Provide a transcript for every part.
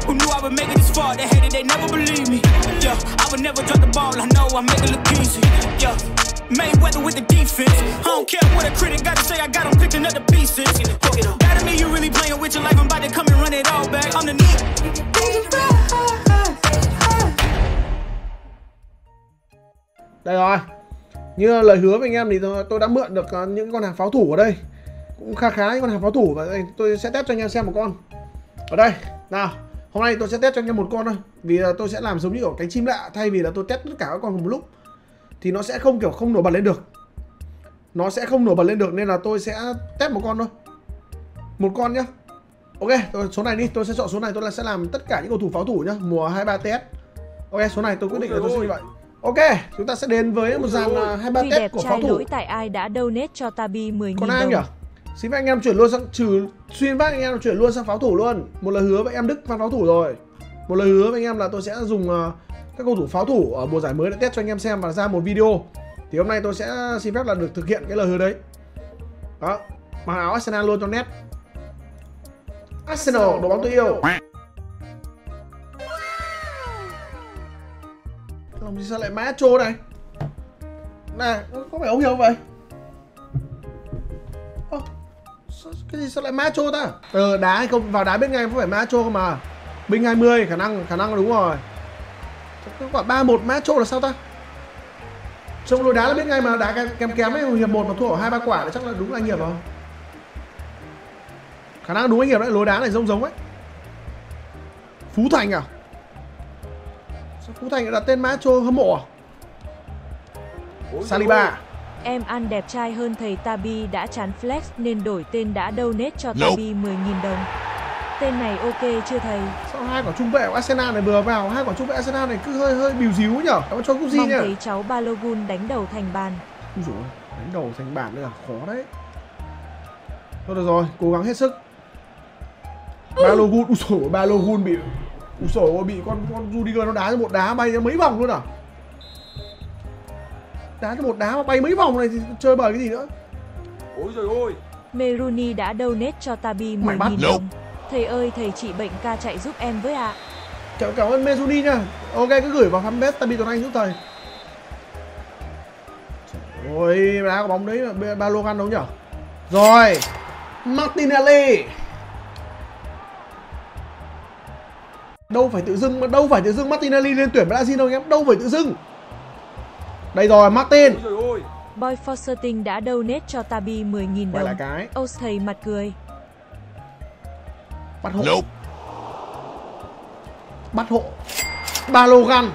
Who knew I would make it this far? They hated, they never believe me. Yeah, I would never drop the ball. I know I make it look easy. Yeah, Mayweather with the defense. I don't care what a critic got to say. I got them picking up the pieces. That to me, you really playing with your life. I'm about to come and run it all back. I'm the need. Đây rồi. Như lời hứa với anh em thì tôi đã mượn được những con hàng pháo thủ ở đây. Cũng khá những con hàng pháo thủ. Và tôi sẽ test cho anh em xem một con. Ở đây. Nào. Hôm nay tôi sẽ test cho anh em một con thôi. Vì tôi sẽ làm giống như ở cánh chim lạ. Thay vì là tôi test tất cả các con cùng một lúc thì nó sẽ không nổi bật lên được. Nó sẽ không nổi bật lên được. Nên là tôi sẽ test một con thôi. Một con nhá. Ok, số này đi. Tôi sẽ chọn số này. Tôi sẽ làm tất cả những cầu thủ pháo thủ nhá. Mùa 23 TS. Ok, số này tôi quyết định là tôi sẽ như vậy. Ok, chúng ta sẽ đến với một dàn 23 test của pháo thủ. Lỗi tại ai đã donate cho Tabi 10.000 đồng. Còn ai nhỉ? Xin phép anh em chuyển luôn sang xuyên bác anh em chuyển luôn sang pháo thủ luôn. Một lời hứa với em Đức pháo thủ rồi. Một lời hứa với anh em là tôi sẽ dùng các cầu thủ pháo thủ ở mùa giải mới để test cho anh em xem và ra một video. Thì hôm nay tôi sẽ xin phép là được thực hiện cái lời hứa đấy. Đó, mặc áo Arsenal luôn cho nét. Arsenal, đội bóng tôi yêu. Làm gì sao lại Macho này? Này, có phải ông hiểu vậy? Cái gì sao lại Macho ta? Đá hay không? Vào đá bên ngay có phải Macho không mà. Binh 20, khả năng là đúng rồi. Có quả 3-1 Macho là sao ta? Trong lối đá là bên ngay mà đá kém ấy, hiệp 1 mà thua ở 2-3 quả thì chắc là đúng là anh Hiệp rồi. Khả năng đúng anh Hiệp đấy, lối đá này giống ấy. Phú Thành à? Phú Thành đặt tên Macho hâm mộ à? Saliba. Em ăn đẹp trai hơn thầy Tabi đã chán flex nên đổi tên đã donate cho Tabi 10.000 đồng. Tên này ok chưa thầy? Sao hai quả trung vệ của Arsenal này vừa vào, hai quả trung vệ Arsenal này cứ hơi bìu díu nhở? Cảm ơn cho Cusi nhá. Mong thấy cháu Balogun đánh đầu thành bàn. Úi dồi, đánh đầu thành bàn đây là khó đấy. Thôi được rồi, cố gắng hết sức. Balogun, úi dồi, Balogun bị bị con Rudiger nó đá cho một đá bay ra mấy vòng luôn à? Đá cho một đá mà bay mấy vòng này thì chơi bời cái gì nữa? Ôi giời ơi. Meruni đã donate cho Tabi 10.000 đồng. Thầy ơi, thầy trị bệnh ca chạy giúp em với ạ. Cảm ơn Meruni nha. Ok, cứ gửi vào fanpage Tabi Tuấn Anh giúp thầy. Ôi, đá có bóng đấy là Balogun đâu nhở? Rồi, Martinelli. Đâu phải tự dưng Martinelli lên tuyển Brazil đâu anh em, đâu phải tự dưng. Đây rồi, Martin. Boy Forsterting đã donate cho Tabi 10.000 đồng. Ôi thầy mặt cười. Bắt hộ. Bắt hộ. Balogun.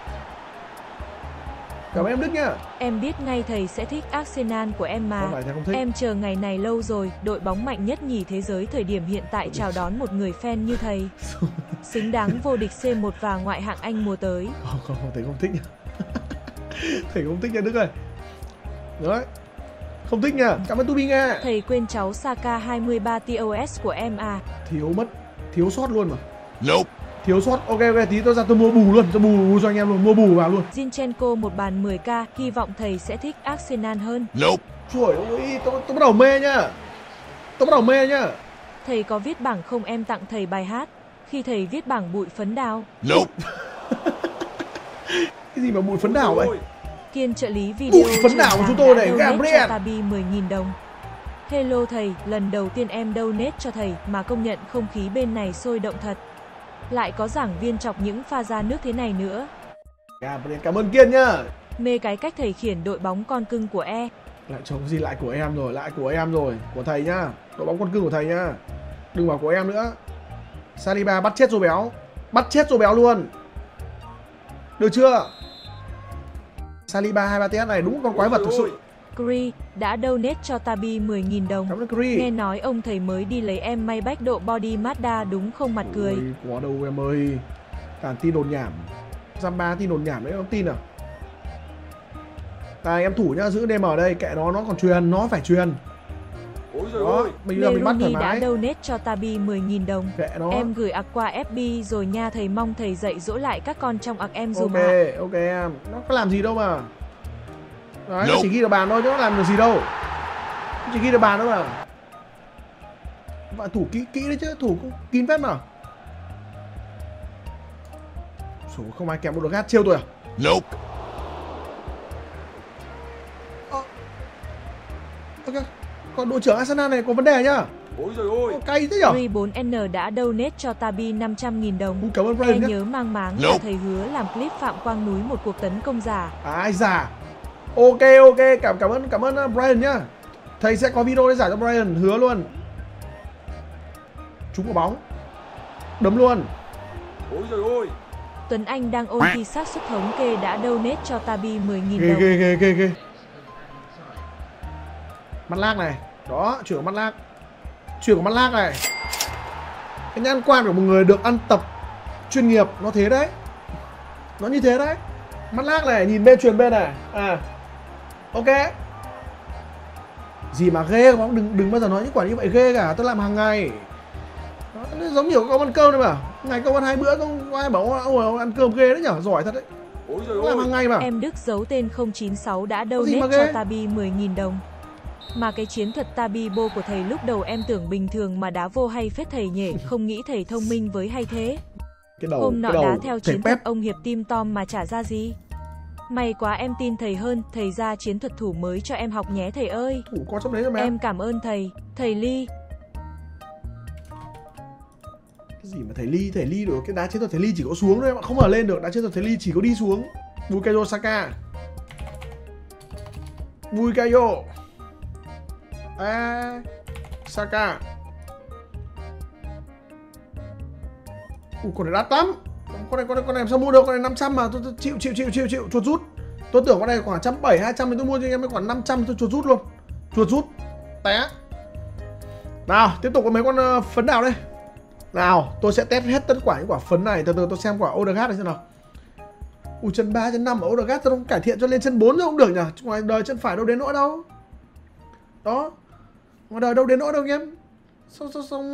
Cảm ơn em Đức nhá. Em biết ngay thầy sẽ thích Arsenal của em mà. Em chờ ngày này lâu rồi. Đội bóng mạnh nhất nhì thế giới thời điểm hiện tại chào đón một người fan như thầy. Xứng đáng vô địch C1 và ngoại hạng Anh mùa tới. Không, thầy không thích nha. Thầy không thích nha Đức ơi. Đấy. Không thích nha. Cảm ơn Tubi nha. Thầy quên cháu Saka 23 TOS của em à. Thiếu sót luôn mà. Nope. Thiếu sót. Ok, tí tôi ra tôi mua bù luôn, tôi bù cho anh em luôn, mua bù vào luôn. Zinchenko một bàn 10k, hy vọng thầy sẽ thích Arsenal hơn. Nope. Trời ơi, tôi bắt đầu mê nhá. Thầy có viết bảng không, em tặng thầy bài hát. Khi thầy viết bảng bụi phấn đào. Nope. Cái gì mà bụi phấn đào vậy? Kiên trợ lý video bụi phấn đào của chúng tôi này, Gabriel. Tabi 10.000 đồng. Hello thầy, lần đầu tiên em donate cho thầy mà công nhận không khí bên này sôi động thật. Lại có giảng viên chọc những pha ra nước thế này nữa. Cảm ơn Kiên nhá. Mê cái cách thầy khiển đội bóng con cưng của e. Lại chống gì lại của em rồi, của thầy nhá. Đội bóng con cưng của thầy nhá. Đừng bảo của em nữa. Saliba bắt chết Rô Béo luôn. Được chưa? Saliba 23 TS này đúng con quái vật thực sự. Cree đã donate cho Tabi 10.000 đồng. Nghe nói ông thầy mới đi lấy em may bách độ body Mazda đúng không mặt cười. Ôi, có đâu em ơi. Toàn tin đồn nhảm. Zamba tin đồn nhảm đấy, không tin à? Em thủ nhá, giữ DM ở đây, kệ nó còn truyền, nó phải truyền. Ôi giời ơi. Bây giờ mình bắt thoải mái. Đã donate cho Tabi 10.000 đồng. Kệ nó. Em gửi ạc qua FB rồi nha thầy, mong thầy dạy dỗ lại các con trong ạc em dùm ạ. Ok em, nó có làm gì đâu mà. Đấy, nó chỉ ghi được bàn thôi chứ nó làm được gì đâu. Nó chỉ ghi được bàn thôi mà. Và thủ kỹ đấy chứ, thủ cũng kín phép mà. Số không ai kèm Odegaard trêu tôi à? Nope. Ok. Còn đội trưởng Arsenal này có vấn đề nhá. Ôi giời ơi. Cay thế nhở? 4N đã donate cho Tabi 500.000 đồng. Cảm ơn Brian nhé. Nhớ mang máng là thầy hứa làm clip Phạm Quang núi một cuộc tấn công giả. Ai giả? Ok, cảm ơn Brian nhá. Thầy sẽ có video để giải cho Brian, hứa luôn. Trúng quả bóng. Đấm luôn. Ôi giời ơi. Tuấn Anh đang ôn thi xác suất thống kê đã donate cho Tabi 10.000 đồng. Ghê. Mắt lag này. Đó, chuyển của mắt lag. Chuyển của mắt lag này. Cái nhãn quan của một người được ăn tập chuyên nghiệp nó thế đấy. Nó như thế đấy. Mắt lag này, nhìn bên truyền bên này. À. Ok. Gì mà ghê, đừng bao giờ nói những quả như vậy ghê cả, tôi làm hàng ngày. Nó giống như có ăn cơm đấy mà. Ngày có ăn 2 bữa không ai bảo ông ăn cơm ghê đấy nhở, giỏi thật đấy. Ôi giời làm hàng ngày mà. Em Đức giấu tên 096 đã donate cho Tabi 10.000 đồng. Mà cái chiến thuật Tabi Bo của thầy lúc đầu em tưởng bình thường mà đá vô hay phết thầy nhỉ, không nghĩ thầy thông minh với hay thế. Hôm nọ đá theo chiến thuật ông Hiệp Tim Tom mà chả ra gì. May quá em tin thầy hơn, thầy ra chiến thuật thủ mới cho em học nhé thầy ơi. Thủ có trong đấy rồi mà. Em cảm ơn thầy Ly. Cái gì mà thầy Ly được, cái đá chiến thuật thầy Ly chỉ có xuống thôi mà không ở lên được, đá chiến thuật thầy Ly chỉ có đi xuống. Bukayo Saka. Bukayo. Saka. Con này đắt lắm. Con này làm sao mua được, con này 500 mà tôi chịu chuột rút. Tôi tưởng con này khoảng 170 200 thì tôi mua cho em khoảng 500 tôi chuột rút luôn. Chuột rút. Té. Nào, tiếp tục có mấy con phấn đào đây. Nào, tôi sẽ test hết tất cả những quả phấn này, từ từ tôi xem quả Odegaard này xem nào. Chân 3 chân 5 ở Odegaard tôi không cải thiện cho lên chân 4 chứ không được nhỉ. Ngoài đời chân phải đâu đến nỗi đâu. Đó. Ngoài đời đâu đến nỗi đâu anh em. Sao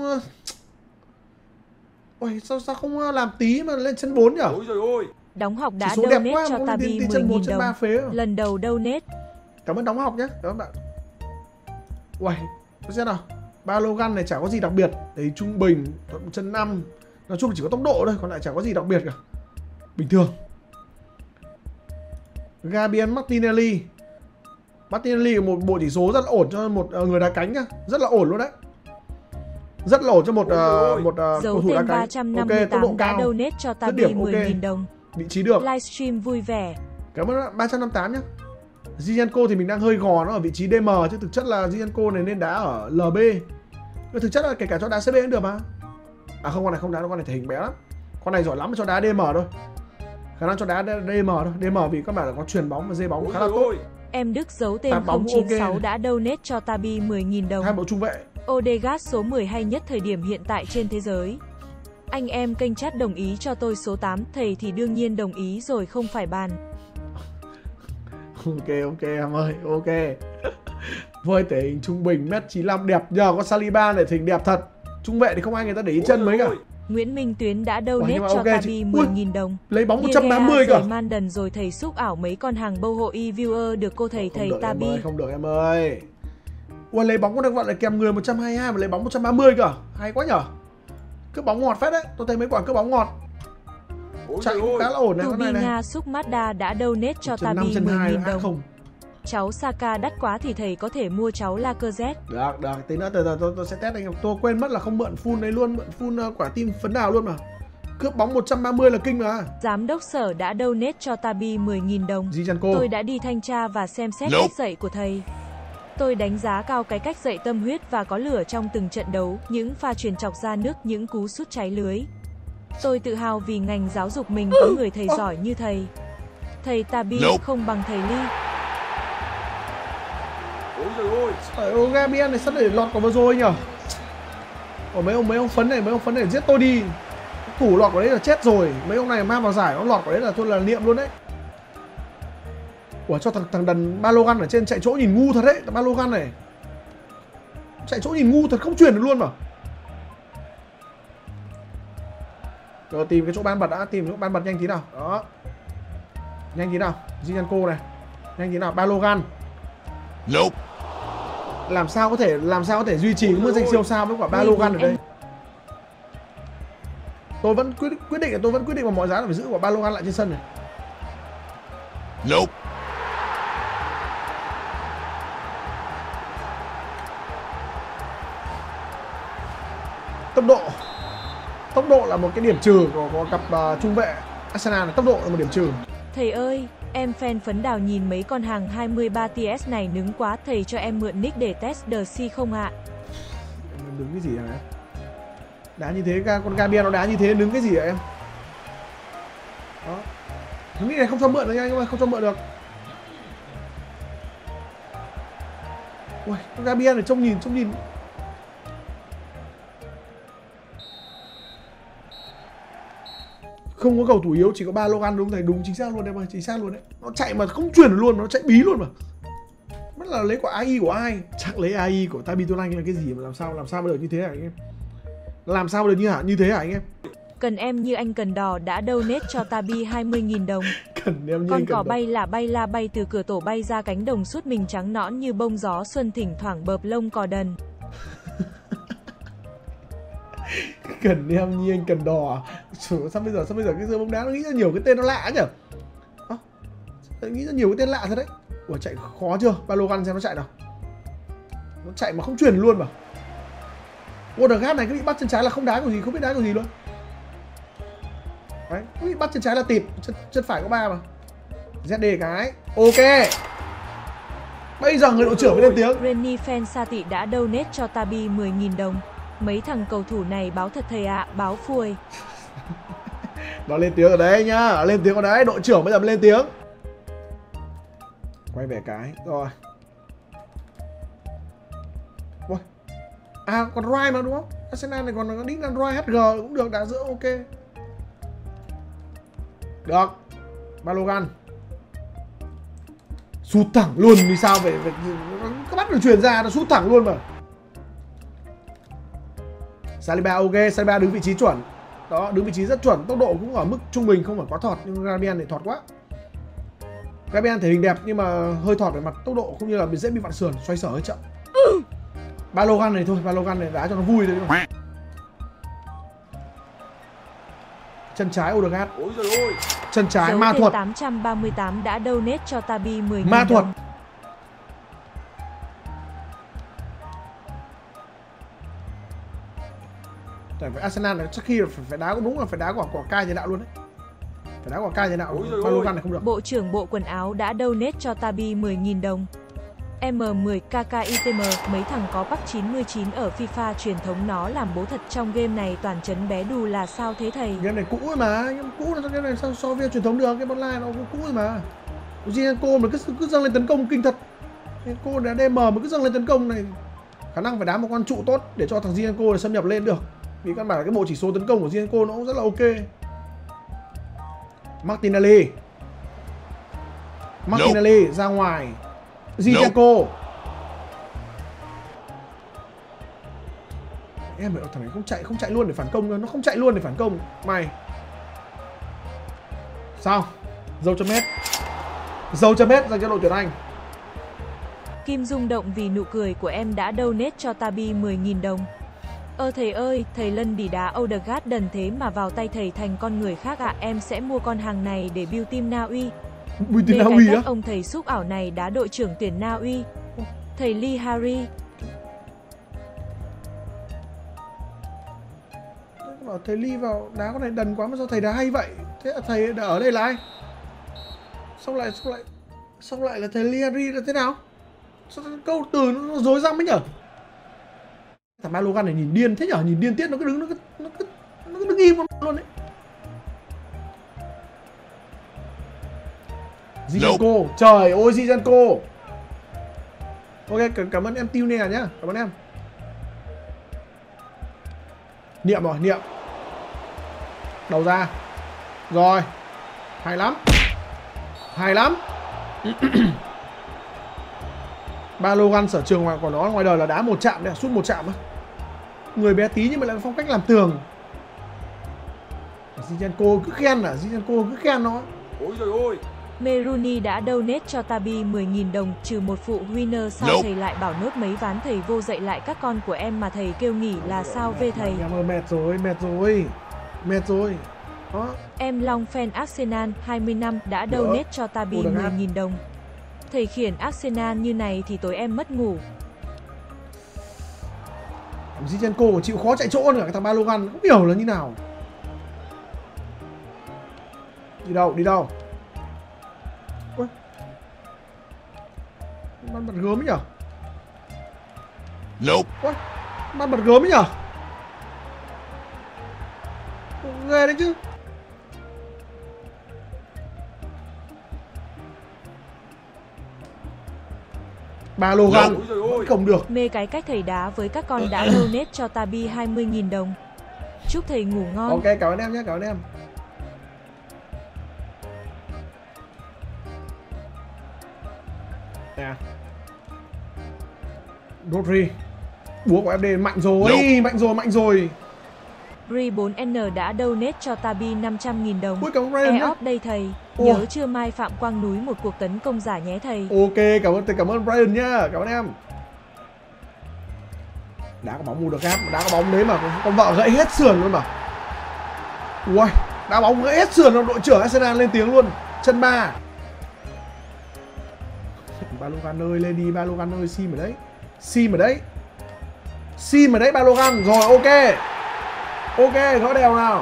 ôi, sao không làm tí mà lên chân 4 nhỉ? Ôi giời ơi. Đóng học đã donate cho Tabi 10.000 đồng. Lần đầu donate. Cảm ơn đóng học nhé. Cảm ơn bạn. Uầy, tôi xem nào. Ba lô găng này chả có gì đặc biệt. Đấy, trung bình, chân 5. Nói chung chỉ có tốc độ thôi, còn lại chả có gì đặc biệt cả. Bình thường. Gabriel Martinelli. Martinelli một bộ chỉ số rất là ổn cho một người đá cánh nhá. Rất là ổn luôn đấy. Rất là ổn cho một cầu thủ đá cánh. Ok, tốc độ cao. Donate cho Tabi 10.000 đồng. Vị trí được. Livestream vui vẻ. Cảm ơn bạn 358 nhá. Zinchenko thì mình đang hơi gò nó ở vị trí DM chứ thực chất là Zinchenko này nên đá ở LB. Nhưng thực chất là kể cả cho đá CB cũng được mà. À không, con này không đá đâu, con này thể hình bé lắm. Con này giỏi lắm cho đá DM thôi. Khả năng cho đá DM thôi. DM vì các bạn là có truyền bóng và dây bóng khá là tốt. Em Đức giấu tên 096 okay. Đã donate cho Tabi 10.000 đồng. Hai bộ trung vệ. Odegaard số 10 hay nhất thời điểm hiện tại trên thế giới. Anh em kênh chat đồng ý cho tôi số 8, thầy thì đương nhiên đồng ý rồi không phải bàn. Ok em ơi, ok. Với thể hình trung bình mét 95 đẹp, nhờ có Saliba để thể hình đẹp thật. Trung vệ thì không ai người ta để ý chân mấy cả. Nguyễn Minh Tuyến đã donate cho Tabi 10.000 đồng. Lấy bóng 130 cả. Mandan rồi thầy xúc ảo mấy con hàng bâu hộ e-viewer được cô thầy Tabi. Không được em ơi. Ui, lấy bóng có được gọi là kèm người 122 mà lấy bóng 130 cả. Hay quá nhở. Cướp bóng ngọt phết đấy. Tôi thấy mấy quả cướp bóng ngọt. Chạy cũng khá là ổn này con này. Nga Súc Mazda đã donate cho Tabi 10.000 đồng. Không. Cháu Saka đắt quá thì thầy có thể mua cháu Lacazette. Được, tí nữa tôi sẽ test anh em. Tôi quên mất là không mượn full đấy luôn, mượn full quả tim phấn đào luôn mà. Cướp bóng 130 là kinh mà. Giám đốc sở đã donate cho Tabi 10.000 đồng. Zinchenko. Tôi đã đi thanh tra và xem xét cách dạy của thầy. Tôi đánh giá cao cái cách dạy tâm huyết và có lửa trong từng trận đấu, những pha chuyền chọc ra nước, những cú sút cháy lưới. Tôi tự hào vì ngành giáo dục mình có người thầy giỏi như thầy. Thầy Tabi không bằng thầy Ly. Ôi trời ơi. Gabriel này sắp để lọt quả vừa rồi nhở. Ở mấy ông phấn này giết tôi đi. Thủ lọt của đấy là chết rồi. Mấy ông này mang vào giải nó lọt của đấy là thôi là niệm luôn đấy. Ủa cho thằng đần Balogan ở trên chạy chỗ nhìn ngu thật đấy. Thằng Balogan này chạy chỗ nhìn ngu thật, không chuyển được luôn mà. Rồi tìm cái chỗ ban bật đã, tìm chỗ ban bật nhanh tí nào. Đó. Nhanh tí nào. Zinchenko này. Nhanh tí nào. Balogan. Nope. Làm sao có thể duy trì mức danh siêu sao với quả Balogan ở đây. Tôi vẫn quyết định bằng mọi giá là phải giữ quả Balogan lại trên sân này. Nope. Tốc độ là một cái điểm trừ của cặp trung vệ Arsenal này. Tốc độ là một điểm trừ. Thầy ơi, em fan phấn Đào nhìn mấy con hàng 23 TS này nứng quá, thầy cho em mượn nick để test DC không ạ? Em đứng cái gì hả em? Đá như thế, con Gabriel nó đá như thế nứng cái gì hả em? Đó. Thằng này không cho mượn được nha anh ơi, không cho mượn được. Ui, con Gabriel này trông nhìn. Không có cầu thủ yếu, chỉ có Balogan đúng thầy, đúng chính xác luôn em ơi, chính xác luôn đấy. Nó chạy mà không chuyển luôn, nó chạy bí luôn mà. Mất là lấy quả AI của ai? Chắc lấy AI của Tabi Tuấn Anh là cái gì mà làm sao bây giờ như thế hả anh em? Làm sao bây giờ như thế hả anh em? Cần em như anh Cần Đỏ đã donate cho Tabi 20.000 đồng. Cần em như con anh cỏ Cần bay bay từ cửa tổ bay ra cánh đồng suốt mình trắng nõn như bông gió xuân, thỉnh thoảng bợp lông cò đần. Cần em như anh Cần Đỏ. Sao bây giờ cái giờ bóng đá nó nghĩ ra nhiều cái tên nó lạ nhỉ? Nghĩ ra nhiều cái tên lạ thật đấy. Ủa chạy khó chưa? Balogan xem nó chạy nào. Nó chạy mà không chuyển luôn mà. Odegaard này cứ bị bắt chân trái là không đá kiểu gì, không biết đá kiểu gì luôn. Đấy, cứ bị bắt chân trái là tịt, chân phải có 3 mà. ZD cái. Ok. Bây giờ người đội trưởng mới lên tiếng. Renny fan Sati đã donate cho Tabi 10.000 đồng. Mấy thằng cầu thủ này báo thật thầy ạ, báo phuôi. Nó lên tiếng ở đấy nhá, lên tiếng ở đấy, đội trưởng bây giờ mới lên tiếng. Quay về cái, rồi. Ui. À, còn Rai mà đúng không? Arsenal này còn có đích là Rai HG cũng được, đá giữa ok. Được. Balogan. Sút thẳng luôn thì sao vậy? Các bắt được truyền ra nó sút thẳng luôn mà. Saliba ok, Saliba đứng vị trí chuẩn. Đó, đứng vị trí rất chuẩn, tốc độ cũng ở mức trung bình, không phải quá thọt, nhưng Gabriel này thọt quá. Gabriel thể hình đẹp nhưng mà hơi thọt về mặt tốc độ cũng như là dễ bị vặn sườn, xoay sở hơi chậm. Balogan này thôi, Balogan này đá cho nó vui thôi. Chân trái Odegaard. Ôi giời ơi. Chân trái ma thuật. 838 đã donate cho Tabi 10.000 ma thuật. đồng. Tại với Arsenal này trước khi phải đá, đúng là phải đá quả cai tiền đạo luôn đấy. Phải đá quả cai tiền đạo. Balogan này không được. Bộ trưởng bộ quần áo đã donate cho Tabi 10.000 đồng. M10KKITM, mấy thằng có Park 99 ở FIFA truyền thống nó làm bố thật trong game này toàn chấn bé đù là sao thế thầy? Game này cũ rồi mà, game cũ là game này sao so với truyền thống được, game online nó cũng cũ rồi mà. Zinchenko mà cứ dâng lên tấn công kinh thật. Zinchenko đã DM mà cứ dâng lên tấn công này, khả năng phải đá một con trụ tốt để cho thằng Zinchenko xâm nhập lên được. Vì căn bản cái bộ chỉ số tấn công của Zinchenko nó cũng rất là ok. Martinelli ra ngoài. Zinchenko. Em bảo thằng này không chạy luôn để phản công, nó không chạy luôn để phản công. Mày. Sao? Dâu chấm hết dành cho đội tuyển Anh. Kim rung động vì nụ cười của em đã donate cho Tabi 10.000 đồng. Thầy ơi, thầy Lân đi đá Odegaard đần thế mà vào tay thầy thành con người khác ạ. Em sẽ mua con hàng này để build team Na Uy. Để cải cách ông thầy xúc ảo này đá đội trưởng tuyển Na Uy. Thầy Lee Harry. Bảo thầy Lee vào đá con này đần quá mà sao thầy đá hay vậy? Thế là thầy ở đây là ai? Xong lại là thầy Lee Harry là thế nào? Sao câu từ nó rối rắm ấy nhở? Thằng Balogan này nhìn điên thế nhở? Nhìn điên tiết nó cứ đứng im luôn đấy. Zinchenko, trời ơi Zinchenko. Ok, cảm ơn em Tiêu nè nhá, cảm ơn em. Niệm rồi, niệm. Đầu ra. Rồi. Hay lắm. Balogan sở trường của nó ngoài đời là đá một chạm đấy, sút một chạm thôi. Người bé tí nhưng mà lại phong cách làm tường. Zinchenko cứ khen nó. Ôi giời ơi. Meruni đã donate cho Tabi 10.000 đồng trừ một phụ winner sao thầy lại bảo nốt mấy ván thầy vô dạy lại các con của em mà thầy kêu nghỉ là sao về thầy? Em ơi mệt rồi. Mệt rồi. Đó. Em Long fan Arsenal 20 năm đã donate cho Tabi 10.000 đồng. Thầy khiển Arsenal như này thì tối em mất ngủ. Zinchenko còn chịu khó chạy chỗ nữa, cái thằng Balogan không hiểu là như nào. Đi đâu, đi đâu? Ui. Bắn bật gớm ấy nhở? Nope. Ui. Bắn bật gớm ấy nhở? Ghê đấy chứ. Balogan vẫn không được. Mê cái cách thầy đá với các con đã donate cho Tabi 20.000 đồng. Chúc thầy ngủ ngon. Ok, cảm ơn em nhé, cảm ơn em. Nè. Rodri. Búa của FD mạnh rồi, mạnh rồi, mạnh rồi. Ri4N đã donate cho Tabi 500.000 đồng. Ui, cảm ơn Brian E-off đây thầy. Nhớ chưa mai Phạm Quang núi một cuộc tấn công giả nhé thầy. Ok, cảm ơn Brian nhá, cảm ơn em. Đá có bóng mua được gáp, đá có bóng đấy mà con vợ gãy hết sườn luôn mà. Ui, đá bóng gãy hết sườn, đội trưởng Arsenal lên tiếng luôn. Chân ba. Balogan ơi, lên đi Balogan ơi, sim ở đấy. Sim ở đấy. Sim ở đấy Balogan, rồi ok. Ok, gõ đều nào.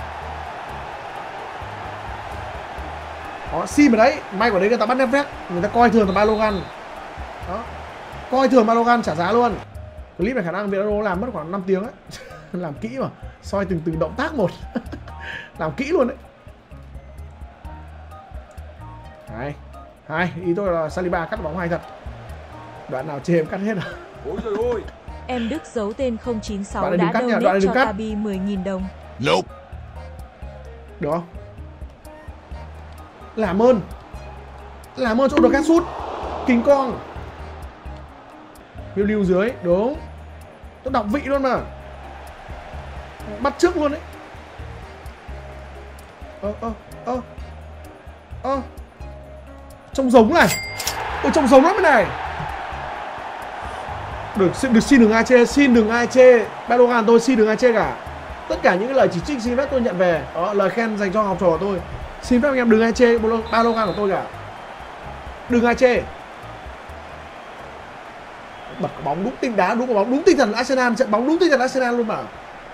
Đó, sim ở đấy. May của đấy người ta bắt Netflix, người ta coi thường thằng Balogan. Đó. Coi thường Balogan trả giá luôn. Clip này khả năng video làm mất khoảng 5 tiếng ấy. Làm kỹ mà, soi từng động tác một. Làm kỹ luôn đấy. Hai, ý tôi là Saliba cắt bóng hay thật. Đoạn nào chê em cắt hết rồi. Ôi trời ơi. Em Đức giấu tên 096 đã donate cho Tabi 10.000 đồng. Nope. Được không? Làm ơn chỗ được cắt sút. Kính con. Lưu dưới, đúng. Tôi đọc vị luôn mà. Bắt trước luôn đấy. Trông giống này. Ôi trông giống lắm cái này. Được xin đừng ai chê, xin đừng ai chê. Balogan tôi xin đừng ai chê cả. Tất cả những cái lời chỉ trích xin phép tôi nhận về. Đó, lời khen dành cho học trò của tôi. Xin phép anh em đừng ai chê Balogan của tôi cả. Đừng ai chê. Bật bóng đúng tinh đá, đúng bóng đúng tinh thần Arsenal, trận bóng đúng tinh thần Arsenal luôn mà.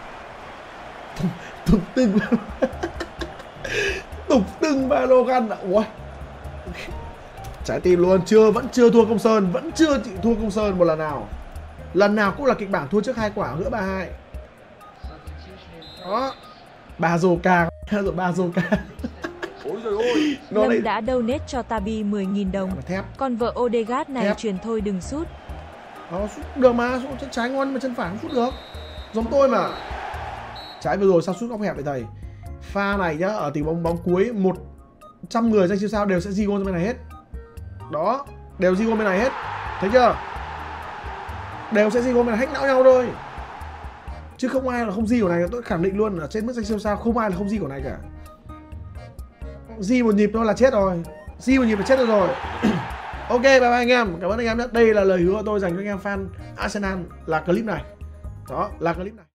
Tục tưng Balogan ạ. Ui. Trái tim luôn, vẫn chưa thua Công Sơn, vẫn chưa chịu thua Công Sơn một lần nào. Lần nào cũng là kịch bản thua trước 2 quả, gỡ 3-2. Đó. Bazoka, Bazoka. Ôi trời ơi. Lâm đã donate cho Tabi 10.000 đồng. Con vợ Odegaard này truyền thôi đừng sút. Đó, sút được mà, sút trái ngon mà chân phải không sút được. Giống tôi mà. Trái vừa rồi sao sút góc hẹp vậy thầy? Pha này nhá, ở tình bóng cuối 100 người danh siêu sao đều sẽ ghi gol bên này hết. Đó, đều ghi gol bên này hết. Thấy chưa? Đều sẽ ghi gol bên này, hack não nhau thôi. Chứ không ai là không ghi của này, tôi khẳng định luôn ở trên mức danh siêu sao không ai là không ghi của này cả. Ghi một nhịp thôi là chết rồi. Ghi một nhịp là chết rồi. Ok, bye bye anh em. Cảm ơn anh em nhé. Đây là lời hứa của tôi dành cho anh em fan Arsenal là clip này. Đó, là clip này.